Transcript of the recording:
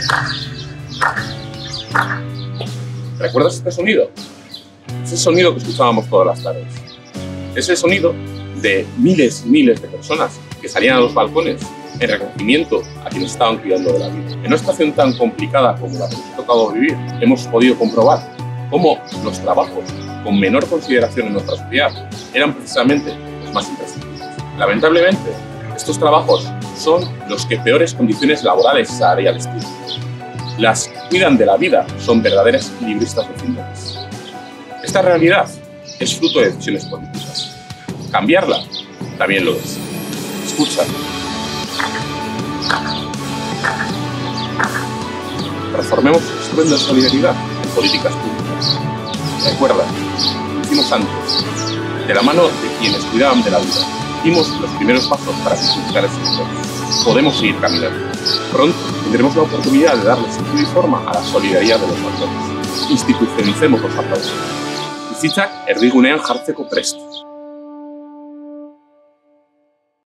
¿Recuerdas este sonido? Es el sonido que escuchábamos todas las tardes. Es el sonido de miles y miles de personas que salían a los balcones en reconocimiento a quienes estaban cuidando de la vida. En una situación tan complicada como la que nos ha tocado vivir, hemos podido comprobar cómo los trabajos con menor consideración en nuestra sociedad eran precisamente los más imprescindibles. Lamentablemente, estos trabajos son los que peores condiciones laborales y salariales tienen. Las que cuidan de la vida son verdaderas equilibristas deficientes. Esta realidad es fruto de decisiones políticas. Cambiarla también lo es. Escucha. Transformemos el instrumento de solidaridad en políticas públicas. Recuerda, lo hicimos antes. De la mano de quienes cuidaban de la vida, dimos los primeros pasos para simplificar el sector. Podemos seguir caminando. Pronto tendremos la oportunidad de darle sentido y forma a la solidaridad de los mayores. Institucionalicemos los aplausos. Bizitzak erdigunean jartzeko prest.